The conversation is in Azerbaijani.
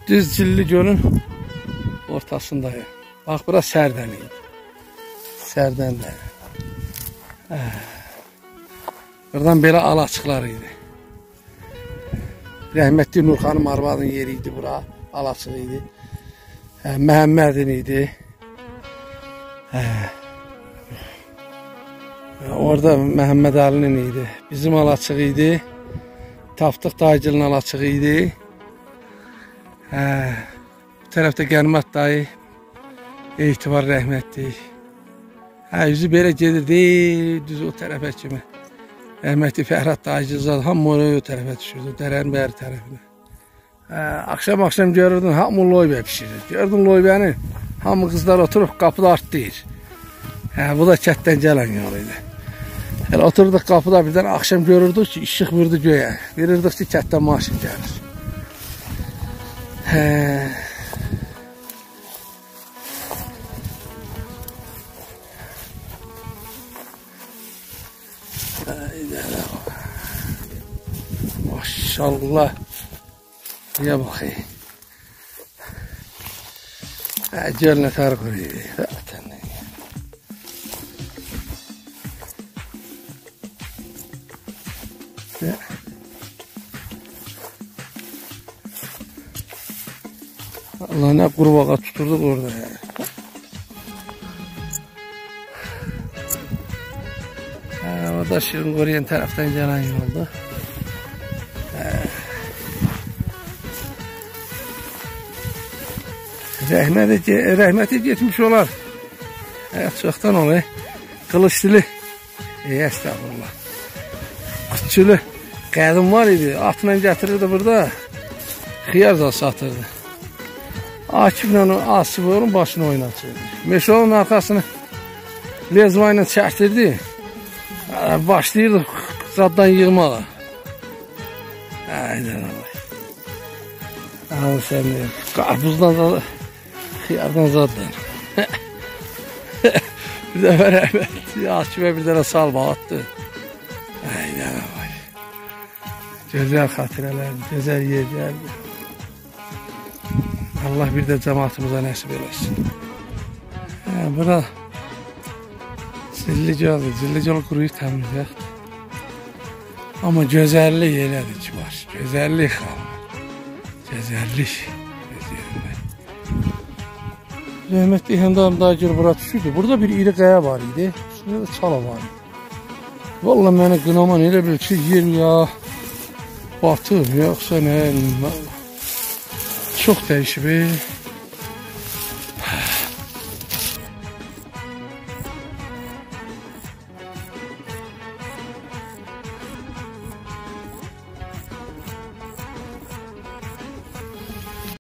Düz Cilli Gölün ortasındayım. Bax, bura Sərdən idi. Sərdən də. Buradan belə alaçıqlar idi. Rəhmətli Nur xanım arvadın yeri idi bura. Alaçıq idi. Məhəmmədin idi. Orada Məhəmməd Əlinin idi. Bizim alaçıq idi. Tapdıq dayıcılın alaçığı idi. Bu tərəfdə Qənimət dayı, Etibar rəhmətli. Yüzü belə gedirdi, düz o tərəfə kimi. Rəhmətli Fəhrad dayıcılzad, hamı o tərəfə düşürdü, dərənin bəri tərəfinə. Axşam görürdün, hamı loybə pişirir. Gördün loybəni, hamı qızlar oturub qapıda artlayır. Bu da kətdən gələn yol idi. Elə oturduq qapıda, birdən axşam görürdük ki, işıq vurdu göyə. Verirdik ki, kətdən maşın gəlir. Maşallah. Ya bakayım. Göl ne kadar kuruyor. Allah, ne kurbağa tuturduk orada ya. O da Şirin Koruyan taraftan gelen yolda. Rəhməti getmiş olar. Çoxdan oluyor. Kılıçlı. Estağfurullah. Kutçulu. Qədim var idi. Atla getirirdi burada. Xiyar da satırdı. Akiflə asıb onun başını oynatırdı. Meşolun arkasını lezmayla çəkdirdi. Başlayırdı zaddan yığmağa. Aynen Allah. Ama sen de karpuzdan da xiyardan zaddan. Bir dəfə rəhmətli Akifə bir dənə salma atdı. Aynen Allah. Gözəl xatirələr, gözəl yerlərdi. Allah bir də cəmaatımıza nəsib eləsin. Bura Cilli Göl'dür. Cilli Göl quruyub təmizləyək. Amma gözəllik elədir ki var. Gözəllik xanım. Gözəllik. Rəhmətli Həndam Dağgül bura düşürdü. Burada bir iri qaya var idi. Şurada da çala var idi. Vallahi mənə qınaman elə bil ki, yer ya batıb, yoxsa nə? Çox dəyişib.